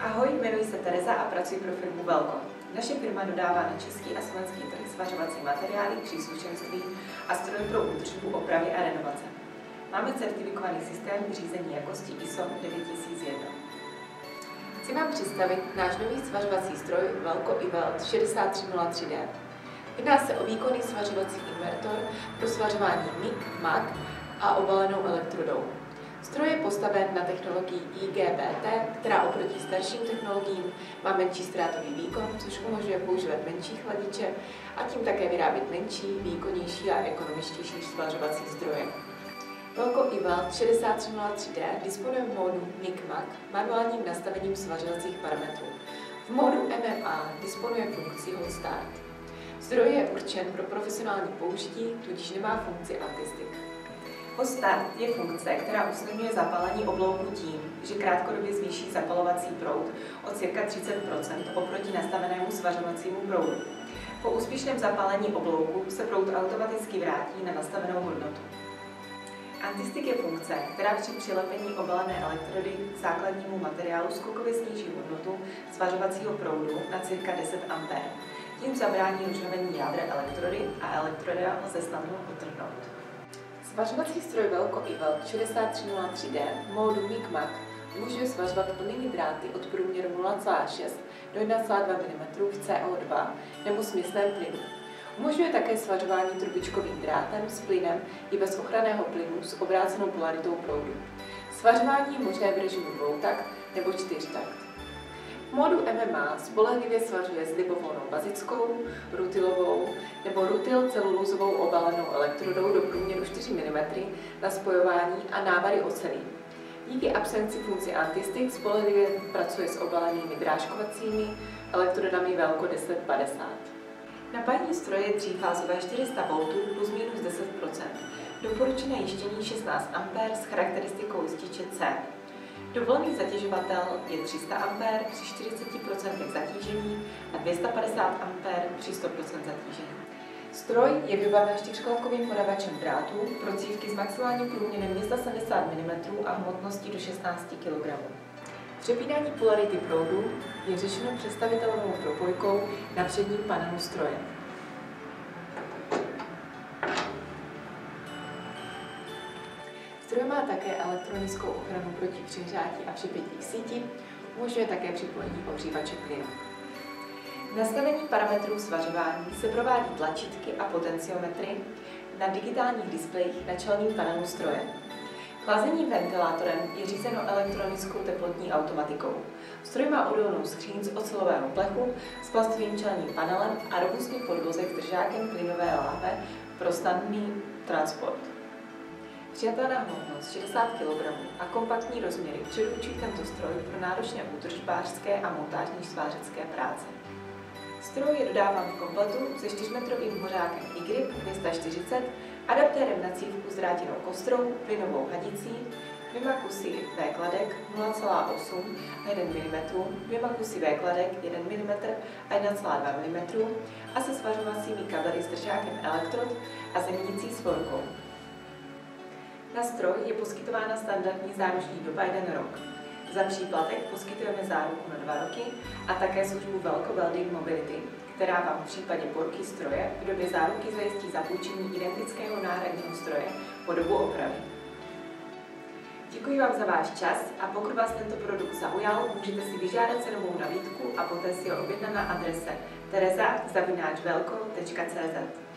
Ahoj, jmenuji se Tereza a pracuji pro firmu Velko. Naše firma dodává na český a slovenský trh svařovací materiály, příslušenství a stroje pro údržbu, opravy a renovace. Máme certifikovaný systém řízení jakosti ISO 9001. Chci vám představit náš nový svařovací stroj Velko iWelt 6303D. Jedná se o výkonný svařovací invertor pro svařování MIG, MAG a obalenou elektrodou. Stroj je postaven na technologii IGBT, která oproti starším technologiím má menší ztrátový výkon, což umožňuje používat menší chladiče a tím také vyrábět menší, výkonnější a ekonomičtější svařovací zdroje. Velko iWelt 6303D disponuje v módu MIG-MAG manuálním nastavením svařovacích parametrů. V módu MMA disponuje funkcí Hot Start. Zdroj je určen pro profesionální použití, tudíž nemá funkci anti-stick. Hot Start je funkce, která usnadňuje zapálení oblouku tím, že krátkodobě zvýší zapalovací proud o cca 30 % oproti nastavenému svařovacímu proudu. Po úspěšném zapálení oblouku se proud automaticky vrátí na nastavenou hodnotu. Anti-stick je funkce, která při přilepení obalené elektrody k základnímu materiálu skokově sníží hodnotu svařovacího proudu na cca 10 A. Tím zabrání rozžhavení jádra elektrody a elektroda lze snadno odtrhnout. Svařovací stroj Velko iWelt 6303D módu MIG-MAG umožňuje svařovat plnými dráty od průměru 0,6 do 1,2 mm v CO2 nebo směsném plynu. Umožňuje také svařování trubičkovým drátem s plynem i bez ochranného plynu s obrácenou polaritou proudu. Svařování je možné v režimu dvoutakt nebo čtyřtakt. V módu MMA spolehlivě svařuje s libovolnou bazickou, rutilovou nebo rutil celulózovou obalenou elektrodou do průměru 4 mm na spojování a návary ocelí. Díky absenci funkce anti-stick spolehlivě pracuje s obalenými drážkovacími elektrodami Velko 1050. Napájení stroje je třífázové 400 V plus minus 10 %. Doporučené jištění 16 A s charakteristikou jističe C. Dovolený zatěžovatel je 300 A při 40 % zatížení a 250 A při 100 % zatížení. Stroj je vybaven 4kolkovým podavačem drátů pro cívky s maximálním průměrem 270 mm a hmotností do 16 kg. Přepínání polarity proudu je řešeno představitelnou propojkou na předním panelu stroje. Stroj má také elektronickou ochranu proti přehřátí a připětí k síti, umožňuje také připojení ohřívače plynu. Nastavení parametrů svařování se provádí tlačítky a potenciometry na digitálních displejích na čelním panelu stroje. Chlazení ventilátorem je řízeno elektronickou teplotní automatikou. Stroj má odolnou skříň z ocelového plechu s plastovým čelním panelem a robustní podvozek s držákem plynové láhve pro snadný transport. Přijatelná hmotnost 60 kg a kompaktní rozměry předurčují tento stroj pro náročné údržbářské a montážní svářecké práce. Stroj je dodáván v kompletu se 4metrovým hořákem iGrip 240, adaptérem na cívku s drátěnou kostrou, plynovou hadicí, 2 kusy V-kladek 0,8 a 1 mm, 2 kusy V-kladek 1 mm a 1,2 mm a se svařovacími kabely s držákem elektrod a zemnicí s forkou. Na stroj je poskytována standardní záruční doba 1 rok. Za příplatek poskytujeme záruku na 2 roky a také službu Velko Welding Mobility, která vám v případě poruchy stroje v době záruky zajistí zapůjčení identického náhradního stroje po dobu opravy. Děkuji vám za váš čas a pokud vás tento produkt zaujal, můžete si vyžádat cenovou nabídku a poté si ho objednat na adrese tereza@velko.cz.